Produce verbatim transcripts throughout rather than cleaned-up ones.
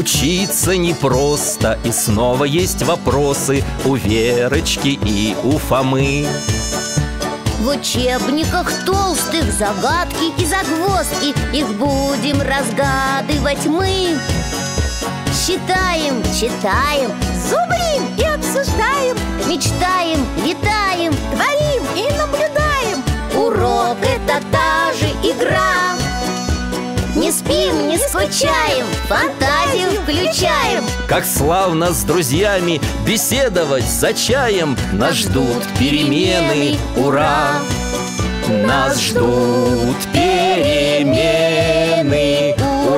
Учиться непросто, и снова есть вопросы у Верочки и у Фомы. В учебниках толстых загадки и загвоздки, их будем разгадывать мы. Считаем, читаем, зубрим и обсуждаем, мечтаем, летаем, творим и наблюдаем. Урок — это та же игра. Не спим, не скучаем, фантазию включаем. Как славно с друзьями беседовать за чаем. Нас ждут перемены, ура! Нас ждут перемены,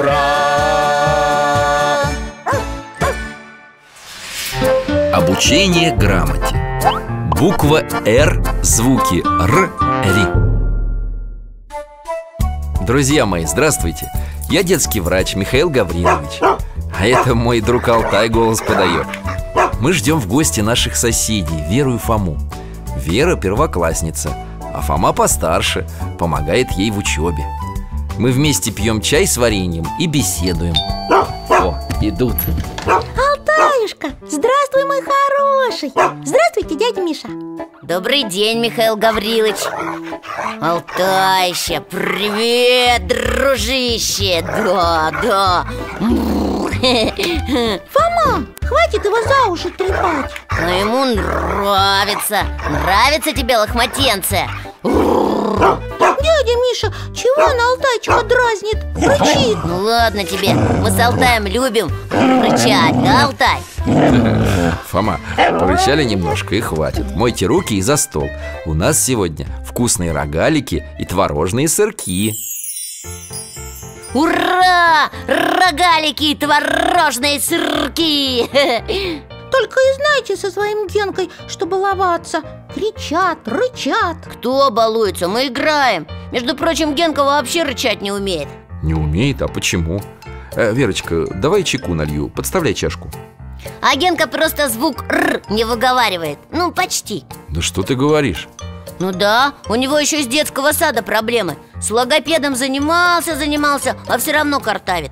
ура! Обучение грамоте. Буква «Р», звуки «Р», «Ри». Друзья мои, здравствуйте! Я детский врач Михаил Гаврилович. А это мой друг Алтай голос подает. Мы ждем в гости наших соседей, Веру и Фому. Вера первоклассница, а Фома постарше, помогает ей в учебе. Мы вместе пьем чай с вареньем и беседуем. О, идут. Алтаюшка, здравствуй, мой хороший. Здравствуйте, дядя Миша. Добрый день, Михаил Гаврилович. Алтайща, привет, дружище. Да, да. Фома, хватит его за уши трепать. Но ему нравится. Нравится тебе лохматенция? Дядя Миша, чего он Алтайчика дразнит? Рычит. Ну ладно тебе, мы с Алтаем любим рычать, да, Алтай? Фома, порычали немножко и хватит. Мойте руки и за стол. У нас сегодня вкусные рогалики и творожные сырки. Ура! Рогалики и творожные сырки! Только и знаете со своим Генкой, что баловаться. Кричат, рычат. Кто балуется? Мы играем. Между прочим, Генка вообще рычать не умеет. Не умеет? А почему? э, Верочка, давай чайку налью, подставляй чашку. А Генка просто звук «р» не выговаривает. Ну, почти. Да что ты говоришь? Ну да, у него еще с детского сада проблемы. С логопедом занимался, занимался, а все равно картавит.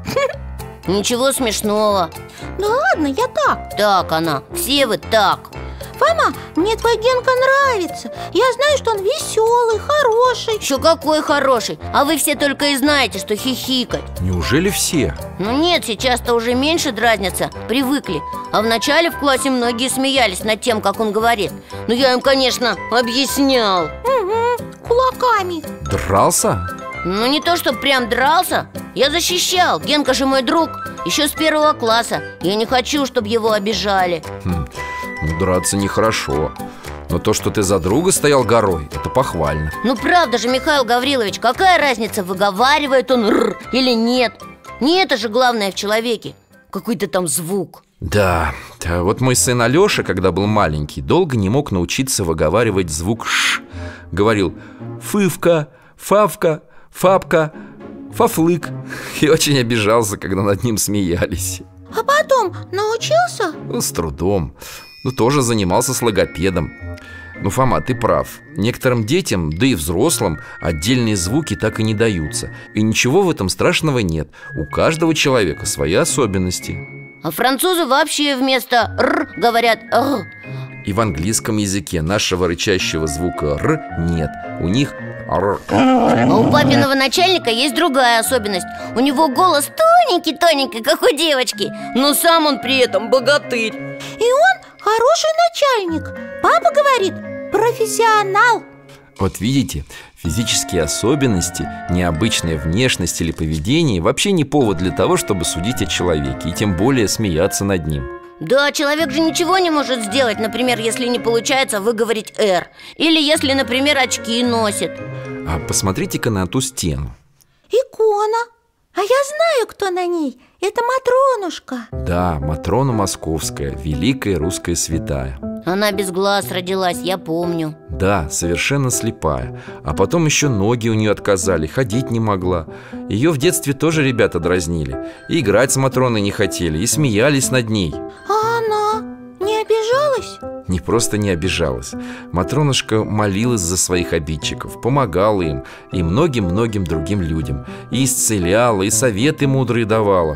Ничего смешного. Да ладно, я так. Так она, все вы так. Фома, мне твой Генка нравится. Я знаю, что он веселый, хороший. Еще какой хороший. А вы все только и знаете, что хихикать. Неужели все? Ну нет, сейчас-то уже меньше дразнятся, привыкли. А вначале в классе многие смеялись над тем, как он говорит. Ну я им, конечно, объяснял. Угу, кулаками. Дрался? Ну не то, что прям дрался. Я защищал, Генка же мой друг. Еще с первого класса. Я не хочу, чтобы его обижали. Хм, ну драться нехорошо. Но то, что ты за друга стоял горой, это похвально. Ну правда же, Михаил Гаврилович, какая разница, выговаривает он «р» или нет? Не это же главное в человеке. Какой-то там звук. Да, да, вот мой сын Алеша, когда был маленький, долго не мог научиться выговаривать звук «ш». Говорил «фывка», «фавка», «фапка», «фафлык». И очень обижался, когда над ним смеялись. А потом научился? Ну, с трудом. Ну, тоже занимался с логопедом. Ну, Фома, ты прав. Некоторым детям, да и взрослым, отдельные звуки так и не даются. И ничего в этом страшного нет. У каждого человека свои особенности. А французы вообще вместо «р» говорят «р». И в английском языке нашего рычащего звука «р» нет. У них «р». А у папиного начальника есть другая особенность. У него голос тоненький-тоненький, как у девочки, но сам он при этом богатырь. И он хороший начальник. Папа говорит, профессионал. Вот видите, физические особенности, необычная внешность или поведение вообще не повод для того, чтобы судить о человеке, и тем более смеяться над ним. Да, человек же ничего не может сделать, например, если не получается выговорить «р». Или если, например, очки носит. А посмотрите-ка на ту стену. Икона. А я знаю, кто на ней. Это Матронушка. Да, Матрона Московская, великая русская святая. Она без глаз родилась, я помню. Да, совершенно слепая. А потом еще ноги у нее отказали, ходить не могла. Ее в детстве тоже ребята дразнили. И играть с Матроной не хотели, и смеялись над ней. А она не обижалась? Не просто не обижалась. Матронушка молилась за своих обидчиков, помогала им и многим-многим другим людям. И исцеляла, и советы мудрые давала.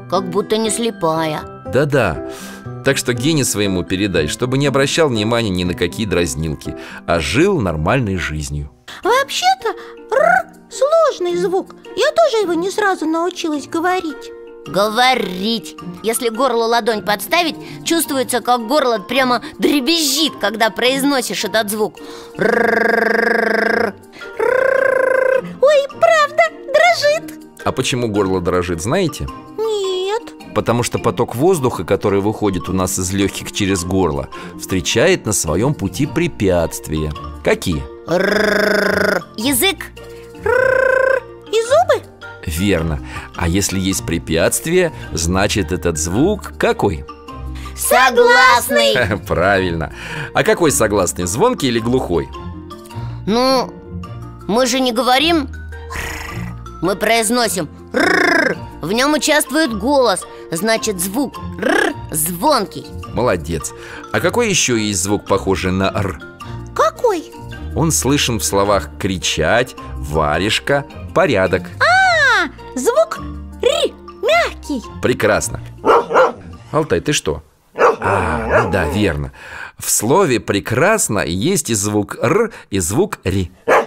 как будто не слепая. Да-да. Так что Гене своему передай, чтобы не обращал внимания ни на какие дразнилки, а жил нормальной жизнью. Вообще-то «р» сложный звук. Я тоже его не сразу научилась говорить. Говорить. Если горло ладонь подставить, чувствуется, как горло прямо дребезжит, когда произносишь этот звук. Р-р-р-р-р. Ой, правда, дрожит. А почему горло дрожит, знаете? Нет. Потому что поток воздуха, который выходит у нас из легких через горло, встречает на своем пути препятствия. Какие? Р-р-р-р. Язык. И зубы? Верно. А если есть препятствие, значит этот звук какой? Согласный. Правильно. А какой согласный, звонкий или глухой? Ну, мы же не говорим «р», мы произносим «р». В нем участвует голос, значит звук «р» звонкий. Молодец. А какой еще есть звук, похожий на «р»? Какой? Он слышен в словах «кричать», «варежка», «порядок». А, звук «ри», мягкий. Прекрасно. Алтай, ты что? А, ну да, верно. В слове «прекрасно» есть и звук «р», и звук «ри».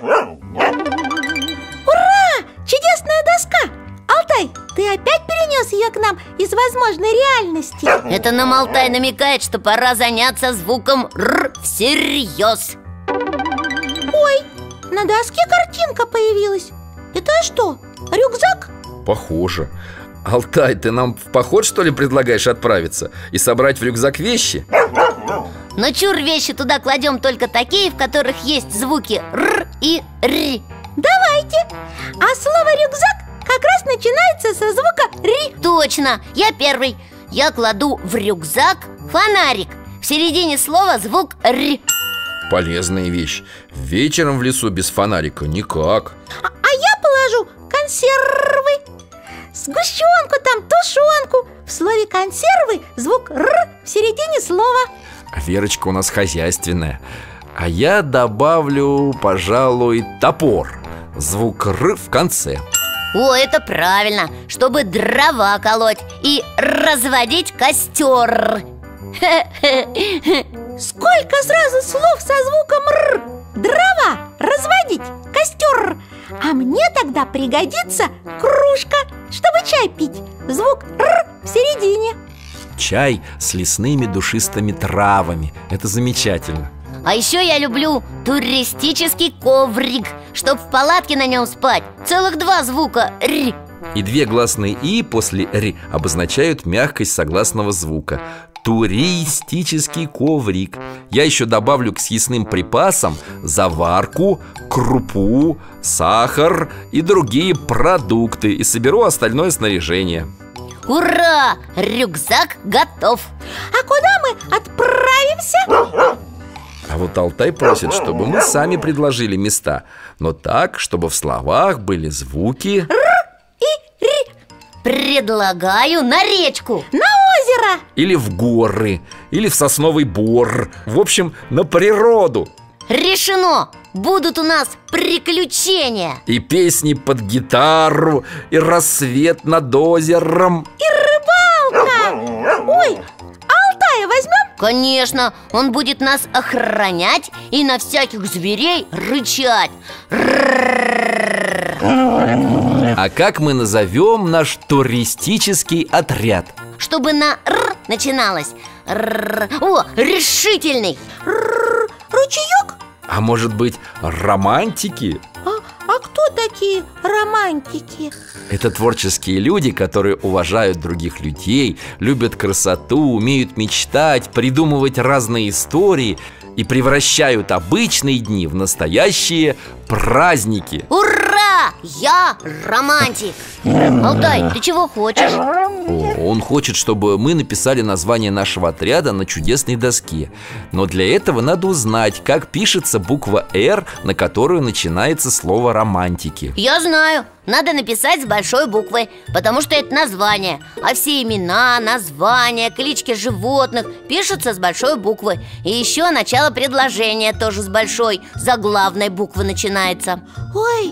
Чудесная доска! Алтай, ты опять перенес ее к нам из возможной реальности? Это нам Алтай намекает, что пора заняться звуком «р» всерьез. Ой, на доске картинка появилась. Это что, рюкзак? Похоже. Алтай, ты нам в поход, что ли, предлагаешь отправиться и собрать в рюкзак вещи? Но чур, вещи туда кладем только такие, в которых есть звуки «р» и «ри». Давайте. А слово «рюкзак» как раз начинается со звука «ри». Точно, я первый. Я кладу в рюкзак фонарик. В середине слова звук «р». Полезная вещь. Вечером в лесу без фонарика никак. А, а я положу консервы. Сгущенку там, тушенку. В слове «консервы» звук «р» в середине слова. Верочка у нас хозяйственная. А я добавлю, пожалуй, топор. Звук «р» в конце. О, это правильно, чтобы дрова колоть и разводить костер. Сколько сразу слов со звуком «р»? Дрова, разводить, костер. А мне тогда пригодится кружка, чтобы чай пить. Звук «р» в середине. Чай с лесными душистыми травами. Это замечательно. А еще я люблю туристический коврик, чтоб в палатке на нем спать. Целых два звука «р». И две гласные «и» после «р» обозначают мягкость согласного звука. Туристический коврик. Я еще добавлю к съестным припасам заварку, крупу, сахар и другие продукты. И соберу остальное снаряжение. Ура! Рюкзак готов. А куда мы отправимся? А вот Алтай просит, чтобы мы сами предложили места, но так, чтобы в словах были звуки «р» и «ри». Предлагаю на речку. На озеро. или в горы, или в сосновый бор. В общем, на природу. Решено! Будут у нас приключения. И песни под гитару, и рассвет над озером. И рыбалка. Ой, Алтая возьмем? Конечно, он будет нас охранять и на всяких зверей рычать. А как мы назовем наш туристический отряд? Чтобы на «р» начиналось. Р. О, решительный. Р- Ручеек? А может быть, романтики? А, а кто такие романтики? Это творческие люди, которые уважают других людей, любят красоту, умеют мечтать, придумывать разные истории и превращают обычные дни в настоящие праздники. Ура! Я романтик. Алтай, ты чего хочешь? О, он хочет, чтобы мы написали название нашего отряда на чудесной доске. Но для этого надо узнать, как пишется буква «Р», на которую начинается слово «романтики». Я знаю, надо написать с большой буквы, потому что это название. А все имена, названия, клички животных пишутся с большой буквы. И еще начало предложения тоже с большой, заглавной буквы начинается. Ой,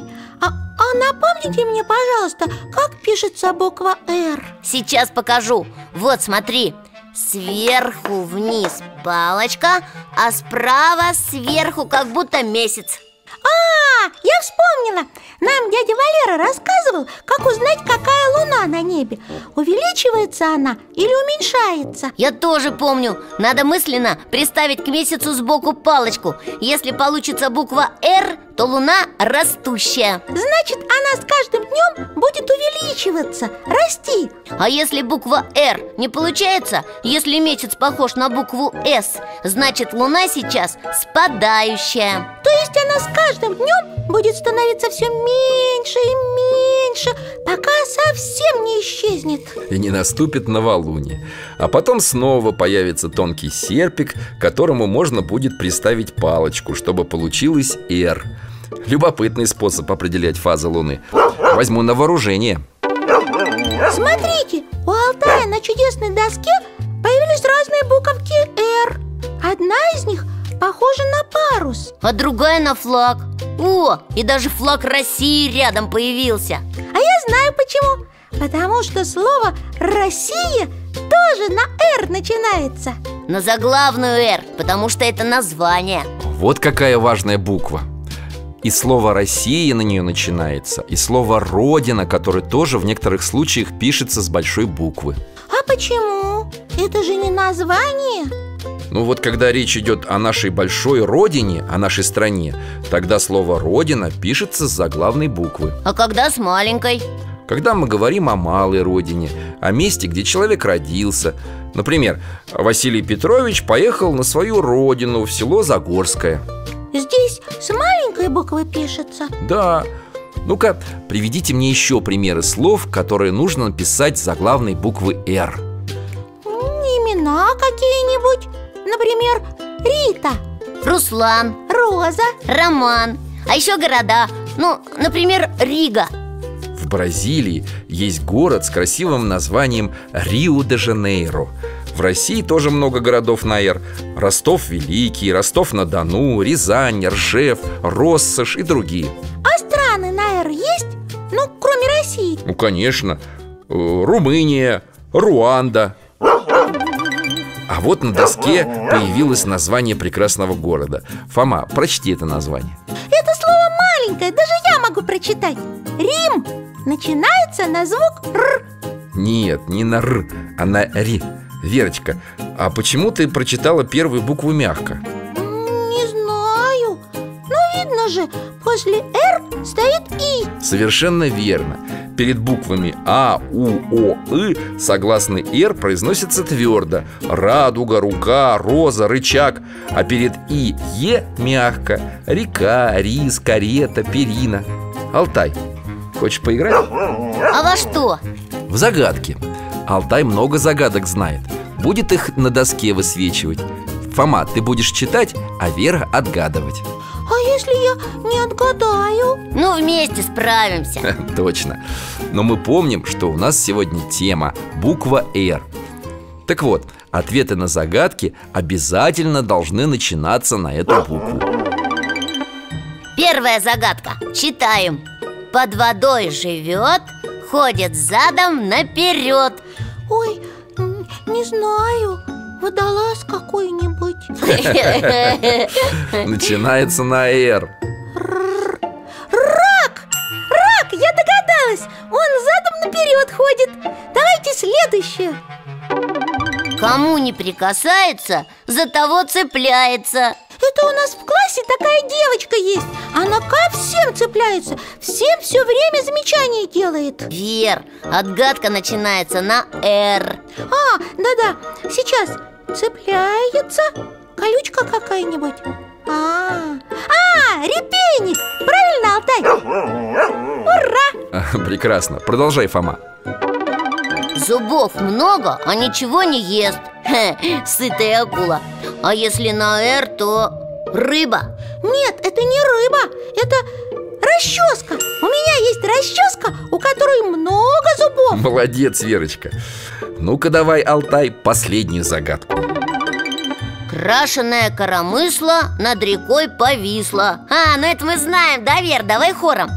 А, а напомните мне, пожалуйста, как пишется буква «Р»? Сейчас покажу. Вот, смотри. Сверху вниз палочка, а справа сверху как будто месяц. А, я вспомнила. Нам дядя Валера рассказывал, как узнать, какая луна на небе. Увеличивается она или уменьшается? Я тоже помню. Надо мысленно приставить к месяцу сбоку палочку. Если получится буква «Р», то луна растущая. Значит, она с каждым днем будет увеличиваться, расти. А если буква «Р» не получается, если месяц похож на букву «С», значит, луна сейчас спадающая. То есть она с каждым днем будет становиться все меньше и меньше, пока совсем не исчезнет. И не наступит новолуние. А потом снова появится тонкий серпик, к которому можно будет приставить палочку, чтобы получилось «Р». Любопытный способ определять фазы Луны. Возьму на вооружение. Смотрите, у Алтая на чудесной доске появились разные буковки «Р». Одна из них похожа на парус, А другая на флаг. О, и даже флаг России рядом появился. а я знаю почему. Потому что слово «Россия» тоже на «Р» начинается. На заглавную «Р», потому что это название. Вот какая важная буква. И слово «Россия» на нее начинается, и слово «Родина», которое тоже в некоторых случаях пишется с большой буквы. А почему? Это же не название. Ну вот когда речь идет о нашей большой родине, о нашей стране, тогда слово «Родина» пишется с заглавной буквы. А когда с маленькой? Когда мы говорим о малой родине, о месте, где человек родился. Например, Василий Петрович поехал на свою родину в село Загорское. Здесь с маленькой буквы пишется. Да. Ну-ка, приведите мне еще примеры слов, которые нужно написать с заглавной буквы «Р». Имена какие-нибудь. Например, Рита, Руслан, Роза. Роман. А еще города. Ну, например, Рига. В Бразилии есть город с красивым названием Рио-де-Жанейро. В России тоже много городов на «Р». Ростов-Великий, Ростов-на-Дону, Рязань, Ржев, Россошь и другие. А страны на «Р» есть? Ну, кроме России. Ну, конечно. Э, Румыния, Руанда. А вот на доске появилось название прекрасного города. Фома, прочти это название. Это слово маленькое, даже я могу прочитать. Рим начинается на звук «Р». Нет, не на «Р», а на «Ри». Верочка, а почему ты прочитала первую букву мягко? Не знаю. Но видно же, после «Р» стоит «И». Совершенно верно. Перед буквами А, У, О, И согласный «Р» произносится твердо. Радуга, рука, роза, рычаг. А перед И, Е мягко. Река, рис, карета, перина. Алтай, хочешь поиграть? А во что? В загадки. Алтай много загадок знает. Будет их на доске высвечивать. Фома, ты будешь читать, а Вера отгадывать. А если я не отгадаю? Ну, вместе справимся. Точно. Но мы помним, что у нас сегодня тема буква «Р». Так вот, ответы на загадки обязательно должны начинаться на эту букву. Первая загадка. Читаем. Под водой живет, ходит задом наперед. Ой, м, не знаю. Водолаз какой-нибудь. Начинается на «Р». Рак! Рак, я догадалась. Он задом наперед ходит. Давайте следующее. Кому не прикасается, за того цепляется. Это у нас в классе такая девочка есть. Она ко всем цепляется. Всем все время замечания делает. Вер, отгадка начинается на «Р». А, да-да, сейчас. Цепляется. Колючка какая-нибудь. А, а, репейник. Правильно, Алтай? Ура! Прекрасно. Продолжай, Фома. Зубов много, а ничего не ест. Хе, сытая акула. А если на «Р», то рыба. Нет, это не рыба. Это расческа. У меня есть расческа, у которой много зубов. Молодец, Верочка. Ну-ка давай, Алтай, последнюю загадку. Крашеная коромысла над рекой повисла. А, ну это мы знаем, да, Вер? Давай хором.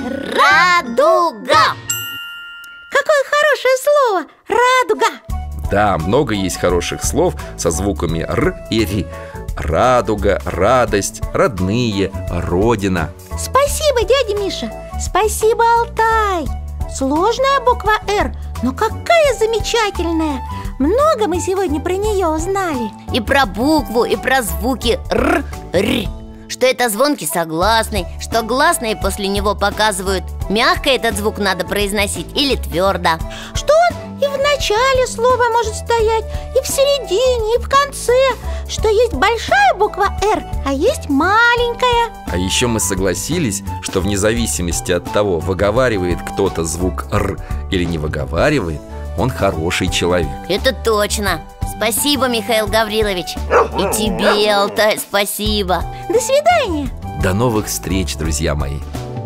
Радуга. Какое хорошее слово! Радуга! Да, много есть хороших слов со звуками р и ри. Радуга, радость, родные, родина. Спасибо, дядя Миша. Спасибо, Алтай. Сложная буква «Р», но какая замечательная. Много мы сегодня про нее узнали. И про букву, и про звуки р, р. Что это звонкий согласный, что гласные после него показывают, мягко этот звук надо произносить или твердо. Что он и в начале слова может стоять, и в середине, и в конце. Что есть большая буква «Р», а есть маленькая. А еще мы согласились, что вне зависимости от того, выговаривает кто-то звук «р» или не выговаривает, он хороший человек. Это точно. Спасибо, Михаил Гаврилович. И тебе, Алтай, спасибо. До свидания. До новых встреч, друзья мои.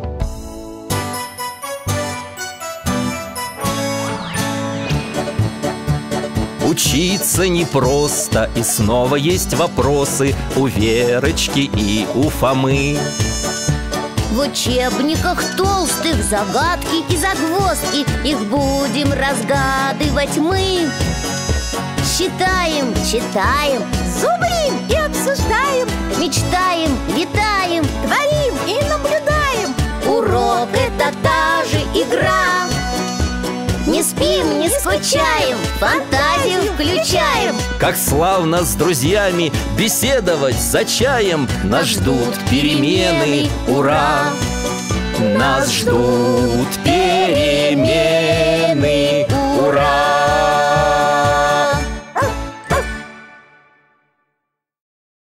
Учиться непросто, и снова есть вопросы у Верочки и у Фомы. В учебниках толстых загадки и загвоздки, их будем разгадывать мы. Считаем, читаем, Зубрим и обсуждаем, мечтаем, летаем, творим и наблюдаем. урок — это та же игра. Не спим, не скучаем, фантазию включаем. Как славно с друзьями беседовать за чаем. Нас ждут перемены, ура! Нас ждут перемены,